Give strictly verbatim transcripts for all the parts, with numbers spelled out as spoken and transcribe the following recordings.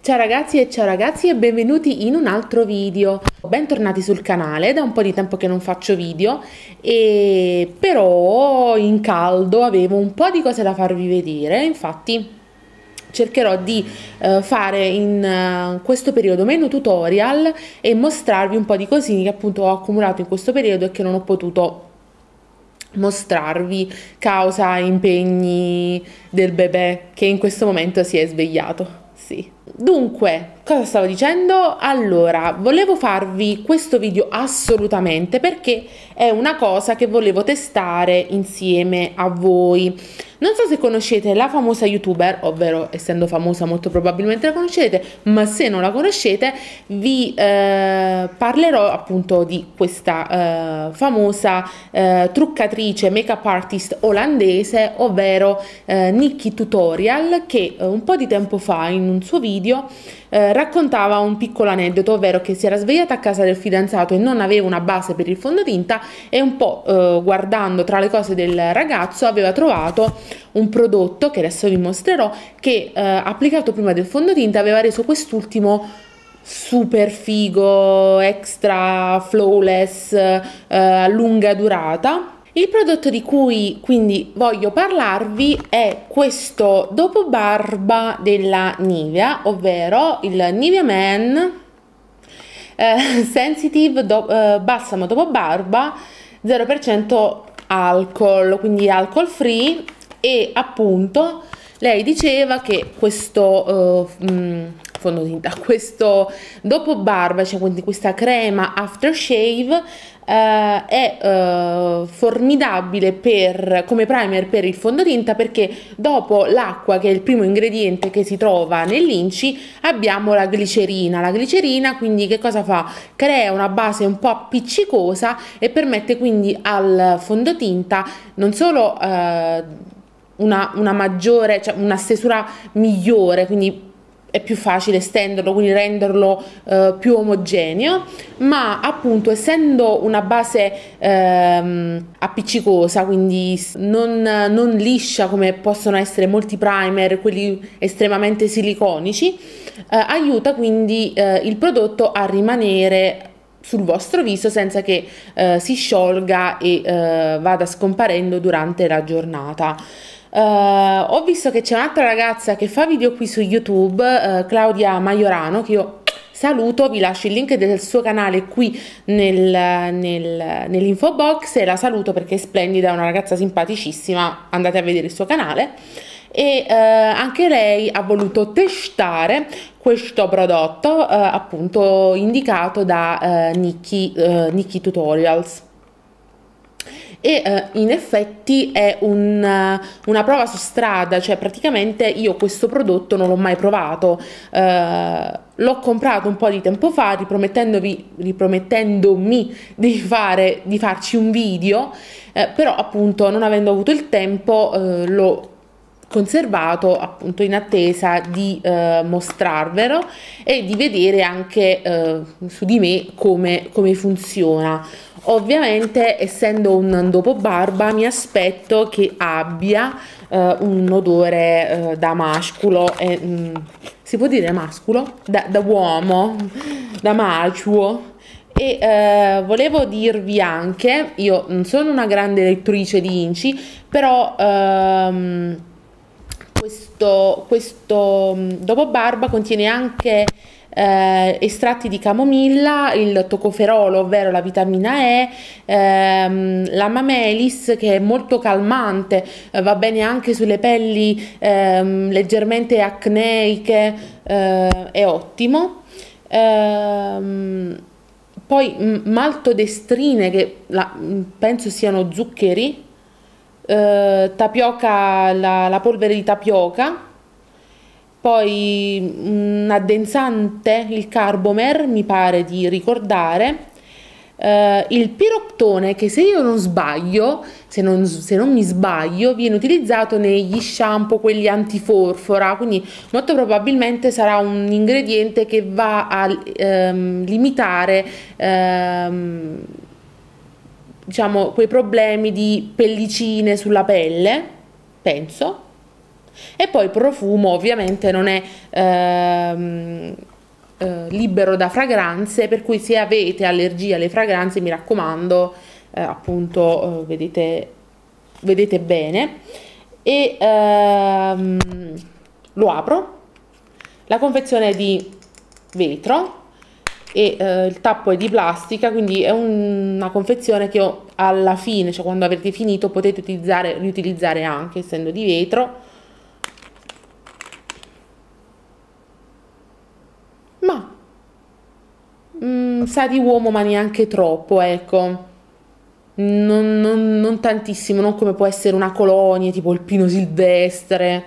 Ciao ragazzi e ciao ragazzi e benvenuti in un altro video. Bentornati sul canale, da un po' di tempo che non faccio video e però in caldo avevo un po' di cose da farvi vedere, infatti cercherò di uh, fare in uh, questo periodo meno tutorial e mostrarvi un po' di cosine che appunto ho accumulato in questo periodo e che non ho potuto mostrarvi causa impegni del bebè che in questo momento si è svegliato. Sì. Dunque, cosa stavo dicendo? Allora, volevo farvi questo video assolutamente perché è una cosa che volevo testare insieme a voi. Non so se conoscete la famosa youtuber, ovvero essendo famosa molto probabilmente la conoscete, ma se non la conoscete vi eh, parlerò appunto di questa eh, famosa eh, truccatrice make-up artist olandese, ovvero eh, Nikkie Tutorial, che eh, un po' di tempo fa in un suo video eh, raccontava un piccolo aneddoto, ovvero che si era svegliata a casa del fidanzato e non aveva una base per il fondotinta e un po' eh, guardando tra le cose del ragazzo aveva trovato un prodotto che adesso vi mostrerò che eh, applicato prima del fondotinta aveva reso quest'ultimo super figo, extra flawless, eh, a lunga durata. Il prodotto di cui quindi voglio parlarvi è questo dopo barba della Nivea, ovvero il Nivea Men eh, Sensitive do, eh, balsamo dopo barba zero per cento alcol, quindi alcol free. E appunto lei diceva che questo uh, mh, fondotinta, questo dopo barba, cioè quindi questa crema aftershave Uh, è uh, formidabile per, come primer per il fondotinta, perché dopo l'acqua, che è il primo ingrediente che si trova nell'inci, abbiamo la glicerina. La glicerina quindi che cosa fa? Crea una base un po' appiccicosa e permette quindi al fondotinta non solo uh, una, una maggiore, cioè una stesura migliore, quindi è più facile stenderlo, quindi renderlo eh, più omogeneo, ma appunto essendo una base ehm, appiccicosa, quindi non, non liscia come possono essere molti primer, quelli estremamente siliconici, eh, aiuta quindi eh, il prodotto a rimanere sul vostro viso senza che eh, si sciolga e eh, vada scomparendo durante la giornata. Uh, ho visto che c'è un'altra ragazza che fa video qui su YouTube, uh, Claudia Maiorano, che io saluto, vi lascio il link del suo canale qui nel, nel, nell'info box e la saluto perché è splendida, è una ragazza simpaticissima, andate a vedere il suo canale. E uh, anche lei ha voluto testare questo prodotto uh, appunto indicato da uh, Nikkie, uh, Nikkie Tutorials. E uh, in effetti è un, uh, una prova su strada, cioè praticamente io questo prodotto non l'ho mai provato, uh, l'ho comprato un po' di tempo fa ripromettendovi, ripromettendomi di, fare, di farci un video, uh, però appunto non avendo avuto il tempo uh, l'ho conservato appunto in attesa di uh, mostrarvelo e di vedere anche uh, su di me come, come funziona. Ovviamente essendo un dopo barba mi aspetto che abbia uh, un odore uh, da masculo, e, um, si può dire masculo? Da, da uomo, da maciuo. E uh, volevo dirvi anche, io non sono una grande lettrice di inci, però um, questo, questo dopo barba contiene anche Eh, estratti di camomilla, il tocoferolo, ovvero la vitamina E, ehm, la mamelis, che è molto calmante, eh, va bene anche sulle pelli ehm, leggermente acneiche, eh, è ottimo. Ehm, poi maltodestrine, che la, penso siano zuccheri, eh, tapioca, la, la polvere di tapioca. Poi un addensante, il Carbomer, mi pare di ricordare, uh, il Piroctone, che se io non sbaglio, se non, se non mi sbaglio, viene utilizzato negli shampoo, quelli antiforfora, quindi molto probabilmente sarà un ingrediente che va a um, limitare um, diciamo quei problemi di pellicine sulla pelle, penso. E poi il profumo ovviamente non è ehm, eh, libero da fragranze, per cui se avete allergia alle fragranze, mi raccomando, eh, appunto, eh, vedete, vedete bene. E ehm, lo apro. La confezione è di vetro e eh, il tappo è di plastica, quindi è un- una confezione che ho alla fine, cioè quando avete finito, potete utilizzare, riutilizzare anche, essendo di vetro. Ma mm, sa di uomo, ma neanche troppo, ecco. Non, non- non tantissimo, non come può essere una colonia tipo il pino silvestre.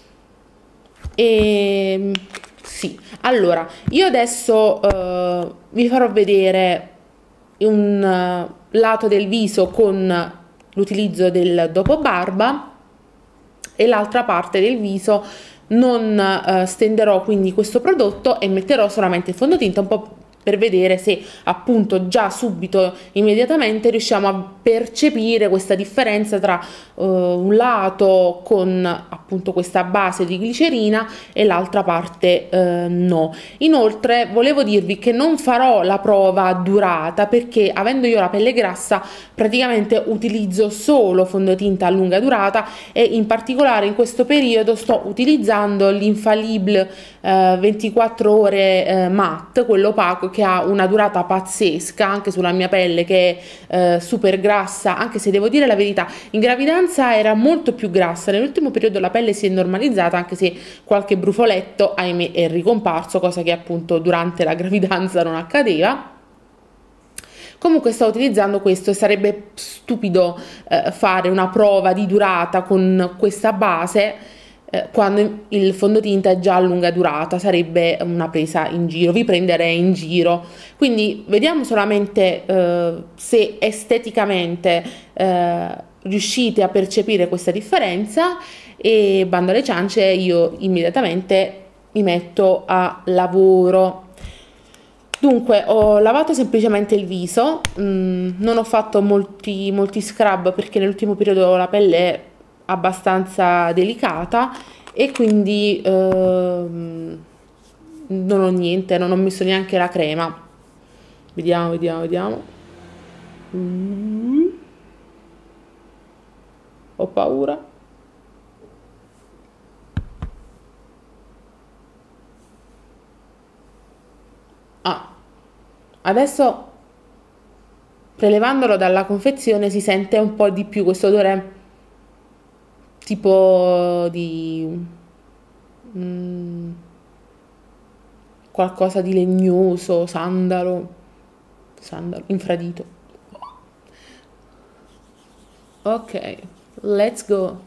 E sì, allora io adesso eh, vi farò vedere un eh, lato del viso con l'utilizzo del dopo barba e l'altra parte del viso non eh, stenderò quindi questo prodotto e metterò solamente il fondotinta un po' per vedere se appunto già subito immediatamente riusciamo a percepire questa differenza tra eh, un lato con appunto questa base di glicerina e l'altra parte eh, no. Inoltre volevo dirvi che non farò la prova durata perché avendo io la pelle grassa praticamente utilizzo solo fondotinta a lunga durata e in particolare in questo periodo sto utilizzando l'Infallible eh, ventiquattro ore eh, matte, quello opaco, che ha una durata pazzesca anche sulla mia pelle che è eh, super grassa, anche se devo dire la verità, in gravidanza era molto più grassa, nell'ultimo periodo la pelle si è normalizzata, anche se qualche brufoletto ahimè è ricomparso, cosa che appunto durante la gravidanza non accadeva. Comunque sto utilizzando questo e sarebbe stupido eh, fare una prova di durata con questa base eh, quando il fondotinta è già a lunga durata, sarebbe una presa in giro, vi prenderei in giro. Quindi vediamo solamente eh, se esteticamente eh, riuscite a percepire questa differenza e bando alle ciance io immediatamente mi metto a lavoro. Dunque, ho lavato semplicemente il viso, mm, non ho fatto molti, molti scrub perché nell'ultimo periodo la pelle è abbastanza delicata e quindi ehm, non ho niente, non ho messo neanche la crema. Vediamo, vediamo, vediamo. Mm, ho paura. Ah, adesso prelevandolo dalla confezione si sente un po' di più questo odore tipo di mm, qualcosa di legnoso, sandalo, sandalo, infradito. Ok, let's go.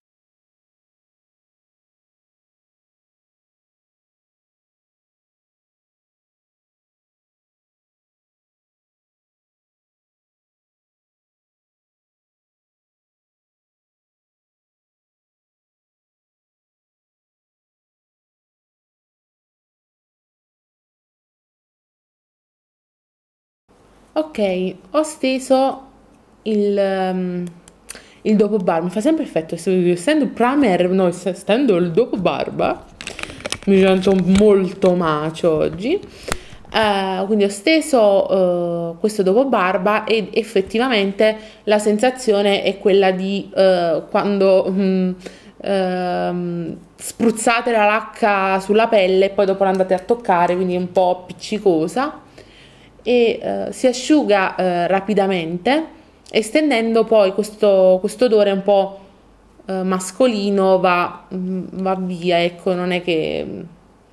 Ok, ho steso il, ehm, il dopo barba, mi fa sempre effetto, essendo il primer, no, essendo il dopo barba, mi sento molto macio oggi. Eh, quindi ho steso eh, questo dopo barba ed effettivamente la sensazione è quella di eh, quando mm, ehm, spruzzate la lacca sulla pelle e poi dopo l'andate a toccare, quindi è un po' appiccicosa e eh, si asciuga eh, rapidamente, estendendo poi questo, questo odore un po' eh, mascolino va, mm, va via, ecco, non è che mm,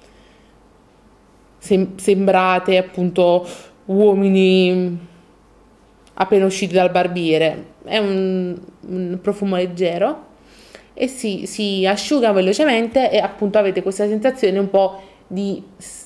sem- sembrate appunto uomini appena usciti dal barbiere, è un, un profumo leggero e si, si asciuga velocemente e appunto avete questa sensazione un po' di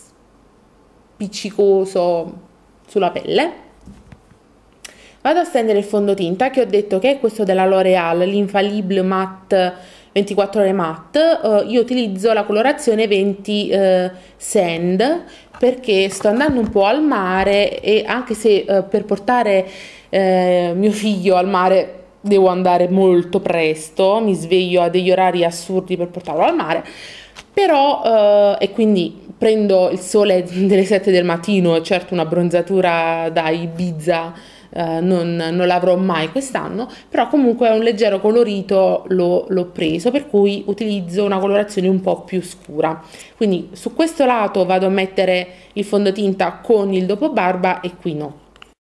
spiccicoso sulla pelle. Vado a stendere il fondotinta che ho detto che è questo della L'Oréal, l'Infallible Matte ventiquattro ore matte. Uh, io utilizzo la colorazione venti uh, Sand perché sto andando un po' al mare e anche se uh, per portare uh, mio figlio al mare devo andare molto presto, mi sveglio a degli orari assurdi per portarlo al mare, però, eh, e quindi prendo il sole delle sette del mattino, e certo una bronzatura da Ibiza eh, non, non l'avrò mai quest'anno, però comunque un leggero colorito l'ho l'ho preso, per cui utilizzo una colorazione un po' più scura. Quindi su questo lato vado a mettere il fondotinta con il dopo barba e qui no.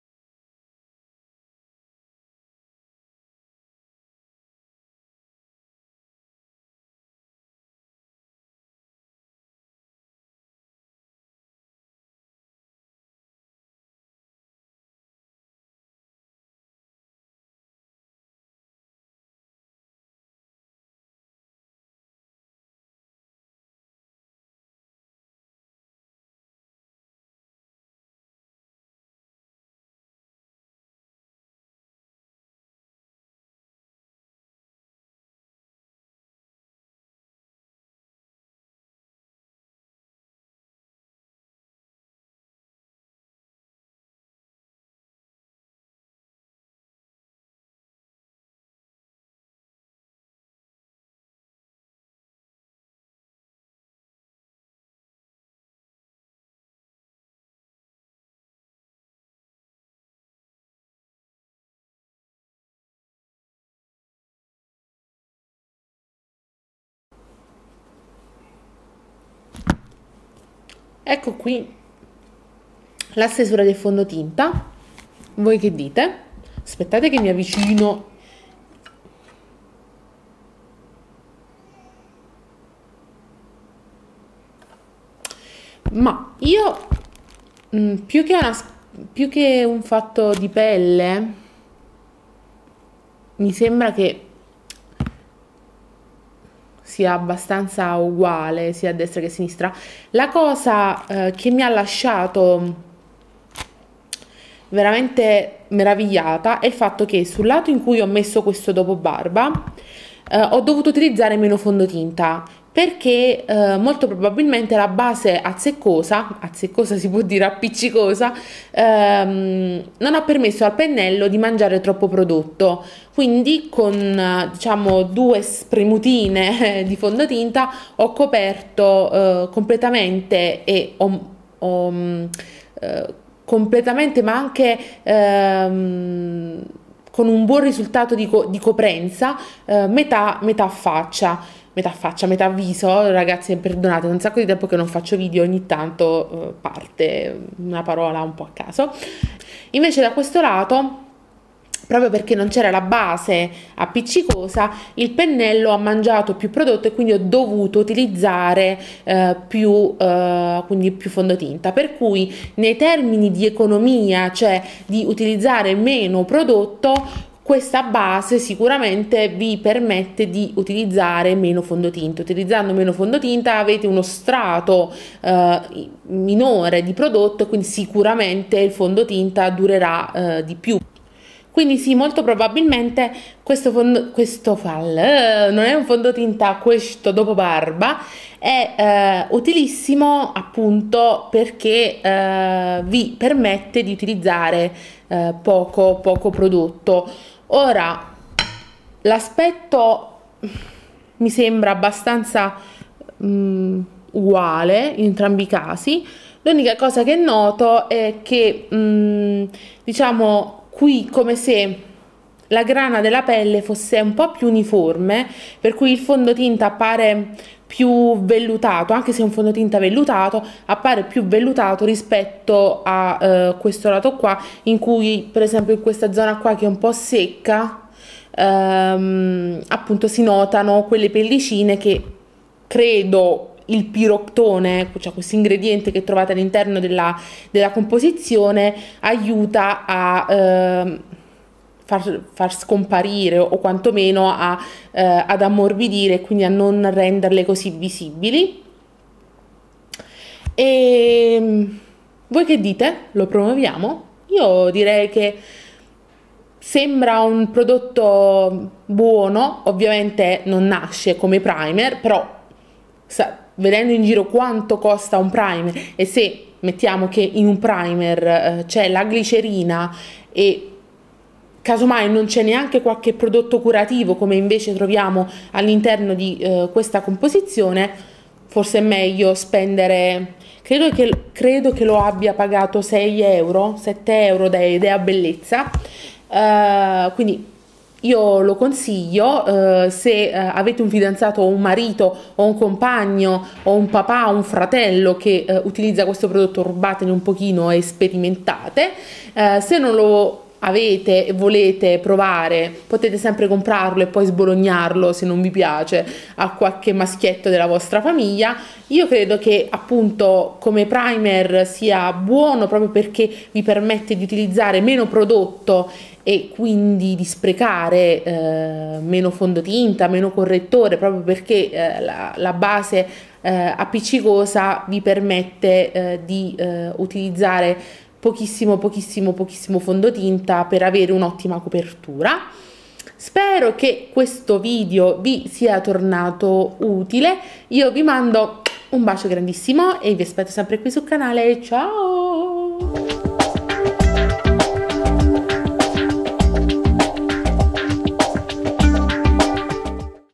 Ecco qui la stesura del fondotinta. Voi che dite? Aspettate che mi avvicino. Ma io mh, più che una, più che un fatto di pelle, mi sembra che sia abbastanza uguale sia a destra che a sinistra. La cosa eh, che mi ha lasciato veramente meravigliata è il fatto che sul lato in cui ho messo questo dopo barba eh, ho dovuto utilizzare meno fondotinta, perché eh, molto probabilmente la base azzeccosa, azzeccosa si può dire appiccicosa, ehm, non ha permesso al pennello di mangiare troppo prodotto. Quindi con eh, diciamo due spremutine di fondotinta ho coperto eh, completamente e ho, ho eh, completamente, ma anche ehm, con un buon risultato di, co- di coprenza, eh, metà, metà faccia, metà faccia, metà viso. Ragazzi, perdonate, è un sacco di tempo che non faccio video, ogni tanto eh, parte una parola un po' a caso. Invece da questo lato, proprio perché non c'era la base appiccicosa, il pennello ha mangiato più prodotto e quindi ho dovuto utilizzare eh, più, eh, quindi più fondotinta, per cui nei termini di economia, cioè di utilizzare meno prodotto, questa base sicuramente vi permette di utilizzare meno fondotinta. Utilizzando meno fondotinta avete uno strato eh, minore di prodotto, quindi sicuramente il fondotinta durerà eh, di più. Quindi sì, molto probabilmente questo, fondo, questo fall, eh, non è un fondotinta, questo dopo barba, è eh, utilissimo appunto perché eh, vi permette di utilizzare eh, poco, poco prodotto. Ora, l'aspetto mi sembra abbastanza mh, uguale in entrambi i casi. L'unica cosa che noto è che mh, diciamo qui come se la grana della pelle fosse un po' più uniforme, per cui il fondotinta appare più vellutato, anche se è un fondotinta vellutato, appare più vellutato rispetto a eh, questo lato qua, in cui per esempio in questa zona qua che è un po' secca, ehm, appunto si notano quelle pellicine che credo il piroctone, cioè questo ingrediente che trovate all'interno della, della composizione, aiuta a eh, far, far scomparire o quantomeno a, eh, ad ammorbidire, quindi a non renderle così visibili. E voi che dite? Lo promuoviamo? Io direi che sembra un prodotto buono, ovviamente non nasce come primer, però sa, vedendo in giro quanto costa un primer, e se mettiamo che in un primer eh, c'è la glicerina e casomai non c'è neanche qualche prodotto curativo come invece troviamo all'interno di eh, questa composizione, forse è meglio spendere, credo che, credo che lo abbia pagato sei euro, sette euro da Idea Bellezza, uh, quindi io lo consiglio. Uh, se uh, avete un fidanzato o un marito o un compagno o un papà o un fratello che uh, utilizza questo prodotto, rubatene un pochino e sperimentate. Uh, se non lo avete e volete provare, potete sempre comprarlo e poi sbolognarlo se non vi piace a qualche maschietto della vostra famiglia. Io credo che appunto come primer sia buono proprio perché vi permette di utilizzare meno prodotto e quindi di sprecare eh, meno fondotinta, meno correttore, proprio perché eh, la, la base eh, appiccicosa vi permette eh, di eh, utilizzare pochissimo pochissimo pochissimo fondotinta per avere un'ottima copertura. Spero che questo video vi sia tornato utile. Io vi mando un bacio grandissimo e vi aspetto sempre qui sul canale. Ciao!